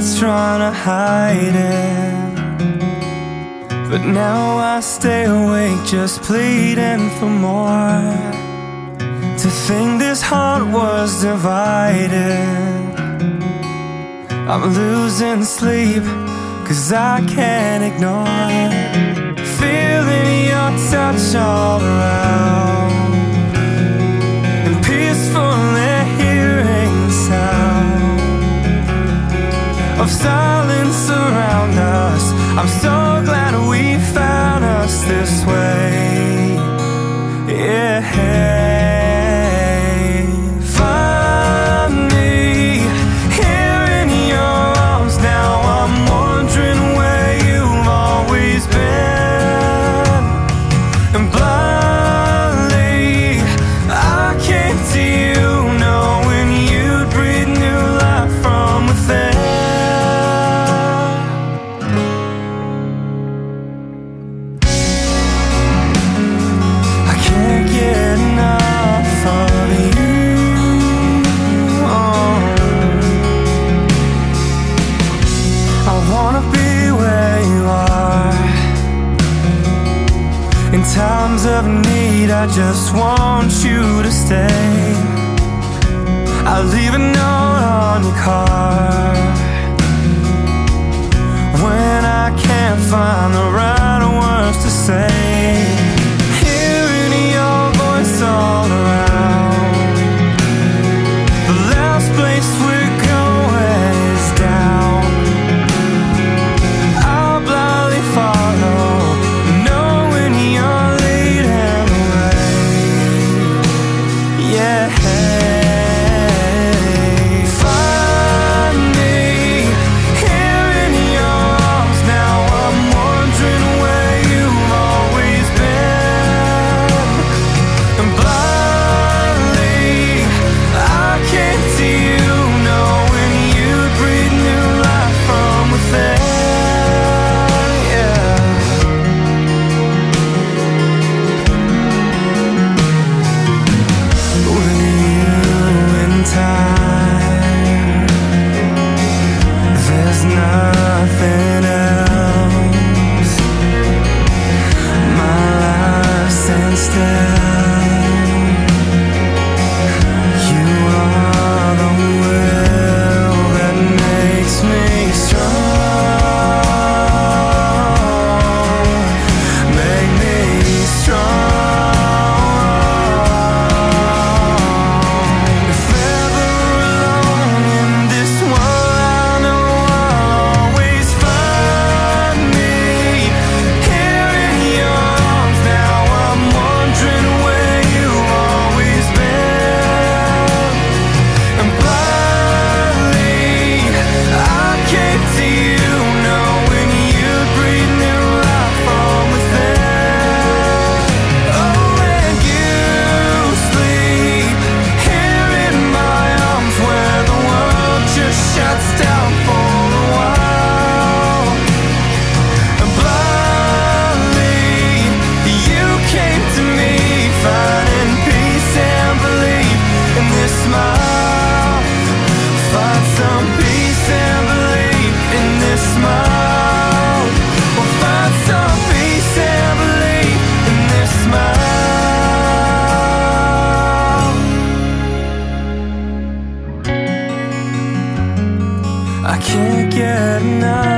was trying to hide it, but now I stay awake just pleading for more. To think this heart was divided, I'm losing sleep, 'cause I can't ignore feeling your touch all around, and peacefully hearing the sound of silence around us. I'm so glad we found us this way. Yeah. In times of need, I just want you to stay. I'll leave a note on your car when I can't find the right words to say. Hearing your voice all around, the last place we're going is down. I'll blindly follow, knowing you're leading the way. Yeah. Find me here in your arms. Now I'm wondering where you've always been. And blindly I came to you, knowing you'd breathe new life from within. Yeah. With you in time, there's nothing else. My life stands still. You are the will that makes me strong. Make me strong. If ever alone in this world, I know I'll always find me here in your arms. Now I'm wondering where you've always been. And blindly I came to you, knowing you'd breathe new life from within. Oh, when you sleep here in my arms, where the world just shuts down for a while. And blindly you came to me, finding peace and belief in this smile. Find some peace and belief in this smile. We'll find some peace and belief in this smile. I can't get enough.